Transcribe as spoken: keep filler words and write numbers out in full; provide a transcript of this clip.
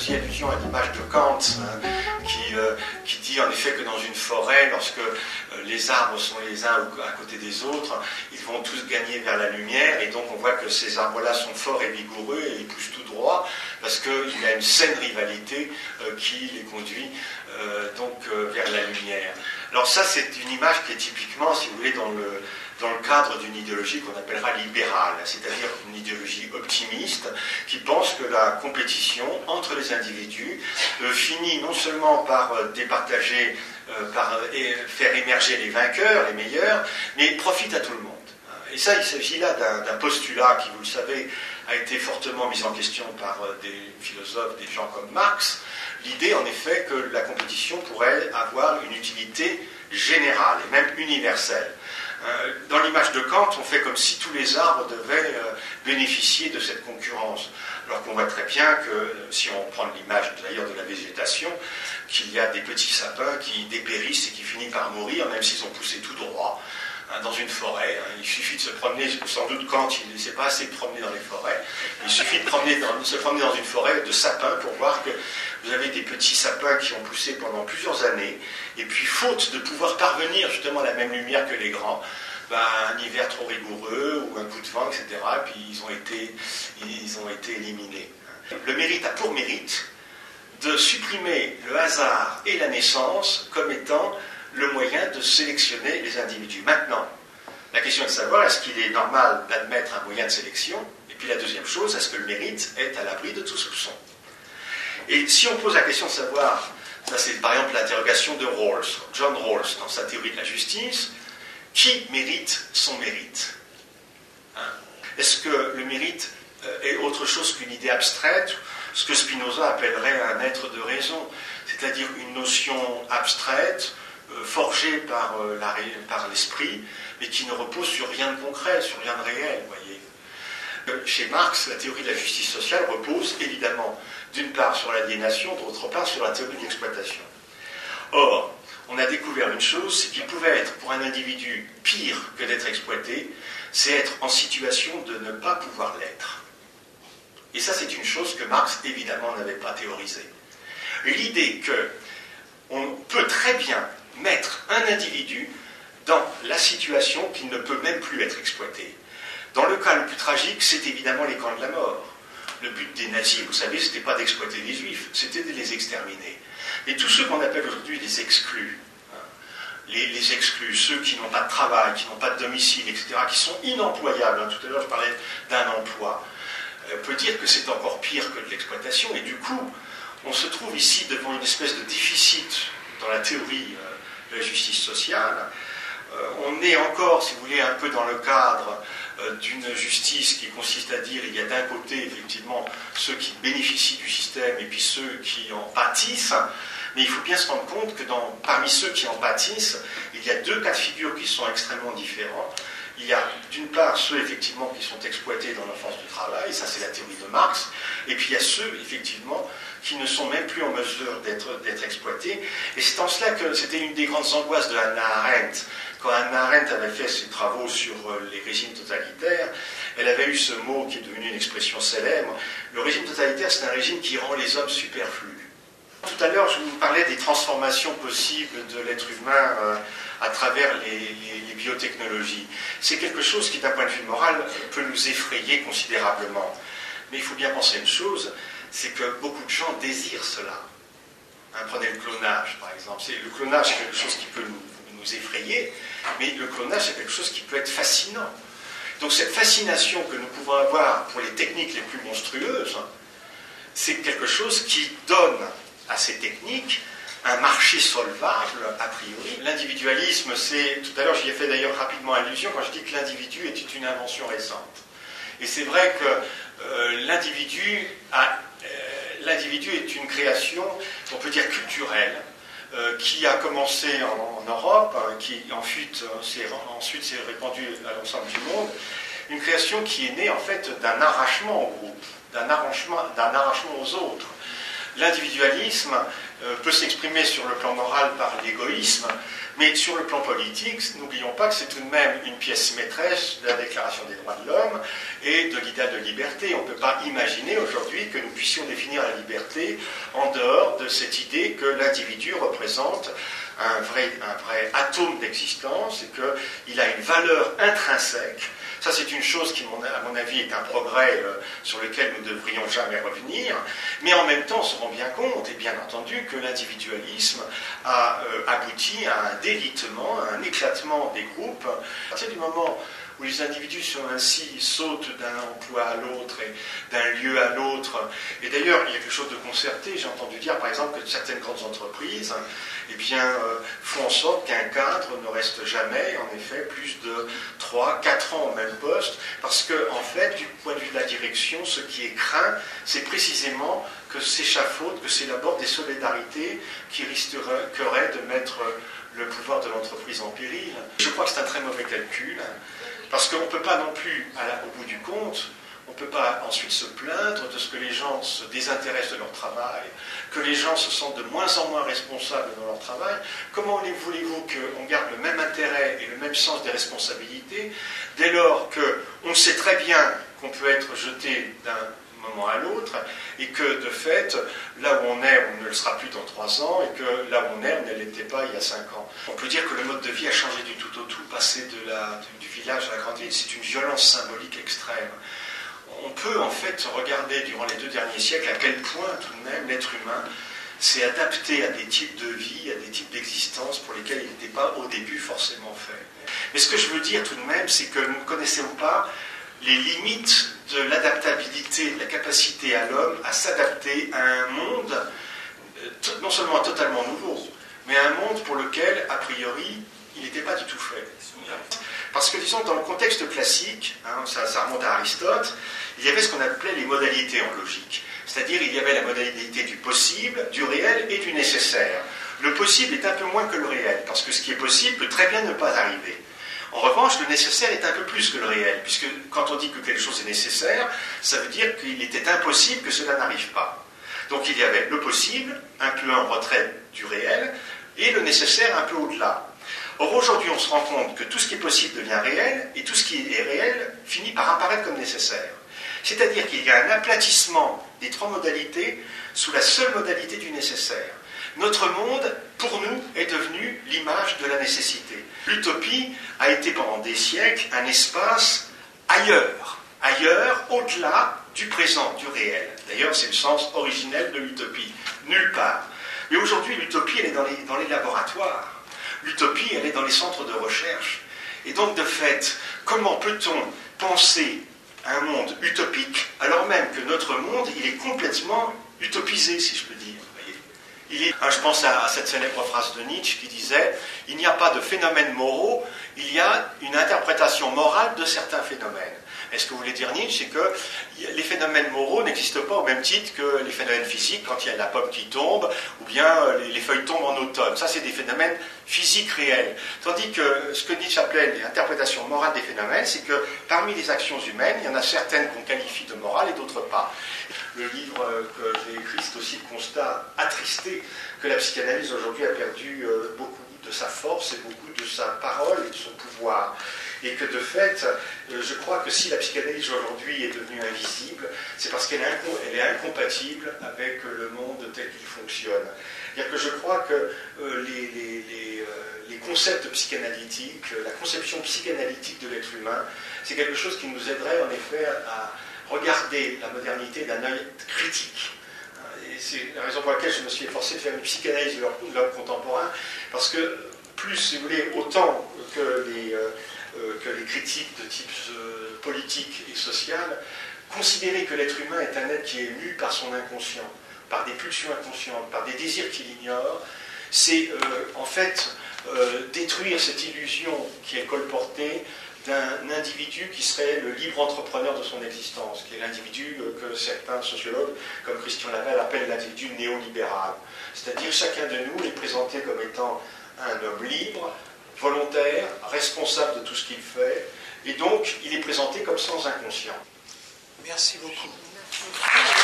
faisiez allusion à l'image de Kant, hein, qui, euh, qui dit en effet que dans une forêt, lorsque euh, les arbres sont les uns à côté des autres, ils vont tous gagner vers la lumière, et donc on voit que ces arbres-là sont forts et vigoureux, et ils poussent tout droit, parce qu'il y a une saine rivalité euh, qui les conduit euh, donc euh, vers la lumière. Alors ça, c'est une image qui est typiquement, si vous voulez, dans le, dans le cadre d'une idéologie qu'on appellera libérale, c'est-à-dire une idéologie optimiste qui pense que la compétition entre les individus euh, finit non seulement par euh, départager, euh, par euh, faire émerger les vainqueurs, les meilleurs, mais profite à tout le monde. Et ça, il s'agit là d'un, d'un postulat qui, vous le savez, a été fortement mis en question par euh, des philosophes, des gens comme Marx. L'idée, en effet, que la compétition pourrait avoir une utilité générale et même universelle. Euh, dans l'image de Kant, on fait comme si tous les arbres devaient euh, bénéficier de cette concurrence. Alors qu'on voit très bien que, si on prend l'image d'ailleurs de la végétation, qu'il y a des petits sapins qui dépérissent et qui finissent par mourir, même s'ils ont poussé tout droit, hein, dans une forêt. Hein. Il suffit de se promener, sans doute Kant, il ne s'est pas assez promener dans les forêts, il suffit de, promener dans, de se promener dans une forêt de sapins pour voir que vous avez des petits sapins qui ont poussé pendant plusieurs années, et puis faute de pouvoir parvenir justement à la même lumière que les grands, ben, un hiver trop rigoureux ou un coup de vent, et cetera, puis ils ont été, ils ont été éliminés. Le mérite a pour mérite de supprimer le hasard et la naissance comme étant le moyen de sélectionner les individus. Maintenant, la question est de savoir, est-ce qu'il est normal d'admettre un moyen de sélection? Et puis la deuxième chose, est-ce que le mérite est à l'abri de tout soupçon? Et si on pose la question de savoir, ça c'est par exemple l'interrogation de Rawls, John Rawls, dans sa théorie de la justice, qui mérite son mérite? Hein? Est-ce que le mérite est autre chose qu'une idée abstraite, ce que Spinoza appellerait un être de raison, c'est-à-dire une notion abstraite, euh, forgée par, euh, la, par l'esprit, mais qui ne repose sur rien de concret, sur rien de réel, voyez. Euh, chez Marx, la théorie de la justice sociale repose évidemment d'une part sur l'aliénation, d'autre part sur la théorie de l'exploitation. Or, on a découvert une chose, c'est qu'il pouvait être pour un individu pire que d'être exploité, c'est être en situation de ne pas pouvoir l'être. Et ça, c'est une chose que Marx, évidemment, n'avait pas théorisée. L'idée qu'on peut très bien mettre un individu dans la situation qu'il ne peut même plus être exploité. Dans le cas le plus tragique, c'est évidemment les camps de la mort. Le but des nazis, vous savez, ce n'était pas d'exploiter les juifs, c'était de les exterminer. Et tous ceux qu'on appelle aujourd'hui les exclus, hein, les, les exclus, ceux qui n'ont pas de travail, qui n'ont pas de domicile, et cetera, qui sont inemployables, hein, tout à l'heure je parlais d'un emploi, euh, peut dire que c'est encore pire que de l'exploitation, et du coup, on se trouve ici devant une espèce de déficit dans la théorie euh, de la justice sociale. Euh, on est encore, si vous voulez, un peu dans le cadre d'une justice qui consiste à dire il y a d'un côté effectivement ceux qui bénéficient du système et puis ceux qui en pâtissent, mais il faut bien se rendre compte que dans, parmi ceux qui en pâtissent, il y a deux cas de figure qui sont extrêmement différents. Il y a d'une part ceux effectivement qui sont exploités dans l'enfance du travail, ça c'est la théorie de Marx, et puis il y a ceux effectivement qui ne sont même plus en mesure d'être, d'être exploités, et c'est en cela que c'était une des grandes angoisses de Hannah Arendt. Quand Hannah Arendt avait fait ses travaux sur les régimes totalitaires, elle avait eu ce mot qui est devenu une expression célèbre. Le régime totalitaire, c'est un régime qui rend les hommes superflus. Tout à l'heure, je vous parlais des transformations possibles de l'être humain euh, à travers les, les, les biotechnologies. C'est quelque chose qui, d'un point de vue moral, peut nous effrayer considérablement. Mais il faut bien penser une chose, c'est que beaucoup de gens désirent cela. Hein, prenez le clonage, par exemple. C'est, le clonage, c'est quelque chose qui peut nous nous effrayer, mais le clonage, c'est quelque chose qui peut être fascinant. Donc cette fascination que nous pouvons avoir pour les techniques les plus monstrueuses, c'est quelque chose qui donne à ces techniques un marché solvable, a priori. L'individualisme, c'est... Tout à l'heure, j'y ai fait d'ailleurs rapidement allusion quand je dis que l'individu est une invention récente. Et c'est vrai que euh, l'individu, a, euh, l'individu est une création, on peut dire culturelle, Euh, qui a commencé en, en Europe, hein, qui ensuite euh, s'est, ensuite s'est répandue à l'ensemble du monde, une création qui est née en fait d'un arrachement au groupe, d'un arrachement, d'un arrachement aux autres. L'individualisme euh, peut s'exprimer sur le plan moral par l'égoïsme, mais sur le plan politique, n'oublions pas que c'est tout de même une pièce maîtresse de la Déclaration des droits de l'homme et de l'idéal de liberté. On ne peut pas imaginer aujourd'hui que nous puissions définir la liberté en dehors de cette idée que l'individu représente un vrai, un vrai atome d'existence et qu'il a une valeur intrinsèque. Ça, c'est une chose qui, à mon avis, est un progrès euh, sur lequel nous ne devrions jamais revenir. Mais en même temps, on se rend bien compte, et bien entendu, que l'individualisme a euh, abouti à un délitement, à un éclatement des groupes. À partir du moment où les individus sont ainsi, sautent d'un emploi à l'autre et d'un lieu à l'autre. Et d'ailleurs, il y a quelque chose de concerté. J'ai entendu dire, par exemple, que certaines grandes entreprises eh bien, euh, font en sorte qu'un cadre ne reste jamais, en effet, plus de trois, quatre ans au même poste, parce que, en fait, du point de vue de la direction, ce qui est craint, c'est précisément que s'échafaudent, que s'élaborent des solidarités qui risqueraient de mettre le pouvoir de l'entreprise en péril. Je crois que c'est un très mauvais calcul, parce qu'on ne peut pas non plus, à la, au bout du compte, on ne peut pas ensuite se plaindre de ce que les gens se désintéressent de leur travail, que les gens se sentent de moins en moins responsables dans leur travail. Comment voulez-vous qu'on garde le même intérêt et le même sens des responsabilités dès lors qu'on sait très bien qu'on peut être jeté d'un moment à l'autre et que, de fait, là où on est, on ne le sera plus dans trois ans et que là où on est, on ne l'était pas il y a cinq ans. On peut dire que le mode de vie a changé du tout au tout, passé de la, du village à la grande ville. C'est une violence symbolique extrême. On peut en fait regarder durant les deux derniers siècles à quel point tout de même l'être humain s'est adapté à des types de vie, à des types d'existence pour lesquels il n'était pas au début forcément fait. Mais ce que je veux dire tout de même, c'est que nous ne connaissons pas les limites de l'adaptabilité, de la capacité à l'homme à s'adapter à un monde non seulement totalement nouveau, mais à un monde pour lequel, a priori, il n'était pas du tout fait. Parce que, disons, dans le contexte classique, hein, ça, ça remonte à Aristote, il y avait ce qu'on appelait les modalités en logique. C'est-à-dire, il y avait la modalité du possible, du réel et du nécessaire. Le possible est un peu moins que le réel, parce que ce qui est possible peut très bien ne pas arriver. En revanche, le nécessaire est un peu plus que le réel, puisque quand on dit que quelque chose est nécessaire, ça veut dire qu'il était impossible que cela n'arrive pas. Donc il y avait le possible, un peu en retrait du réel, et le nécessaire un peu au-delà. Or, aujourd'hui, on se rend compte que tout ce qui est possible devient réel, et tout ce qui est réel finit par apparaître comme nécessaire. C'est-à-dire qu'il y a un aplatissement des trois modalités sous la seule modalité du nécessaire. Notre monde, pour nous, est devenu l'image de la nécessité. L'utopie a été pendant des siècles un espace ailleurs, ailleurs, au-delà du présent, du réel. D'ailleurs, c'est le sens originel de l'utopie, nulle part. Mais aujourd'hui, l'utopie, elle est dans les, dans les laboratoires. L'utopie, elle est dans les centres de recherche. Et donc, de fait, comment peut-on penser un monde utopique alors même que notre monde, il est complètement utopisé, si je peux dire. Il est, je pense à cette célèbre phrase de Nietzsche qui disait « Il n'y a pas de phénomènes moraux, il y a une interprétation morale de certains phénomènes ». Et ce que voulait dire Nietzsche, c'est que les phénomènes moraux n'existent pas au même titre que les phénomènes physiques, quand il y a la pomme qui tombe, ou bien les feuilles tombent en automne. Ça, c'est des phénomènes physiques réels. Tandis que ce que Nietzsche appelait l'interprétation morale des phénomènes, c'est que parmi les actions humaines, il y en a certaines qu'on qualifie de morales et d'autres pas. Le livre que j'ai écrit, c'est aussi le constat attristé que la psychanalyse aujourd'hui a perdu beaucoup de sa force et beaucoup de sa parole et de son pouvoir. Et que de fait, je crois que si la psychanalyse aujourd'hui est devenue invisible, c'est parce qu'elle est, est incompatible avec le monde tel qu'il fonctionne. C'est-à-dire que je crois que les, les, les, les concepts psychanalytiques, la conception psychanalytique de l'être humain, c'est quelque chose qui nous aiderait en effet à regarder la modernité d'un œil critique. Et c'est la raison pour laquelle je me suis efforcé de faire une psychanalyse de l'homme contemporain, parce que plus, si vous voulez, autant que les... Euh, que les critiques de type euh, politique et social, considérer que l'être humain est un être qui est mu par son inconscient, par des pulsions inconscientes, par des désirs qu'il ignore, c'est euh, en fait euh, détruire cette illusion qui est colportée d'un individu qui serait le libre entrepreneur de son existence, qui est l'individu euh, que certains sociologues, comme Christian Lavelle, appellent l'individu néolibéral. C'est-à-dire chacun de nous est présenté comme étant un homme libre, volontaire, responsable de tout ce qu'il fait, et donc il est présenté comme sans inconscient. Merci beaucoup.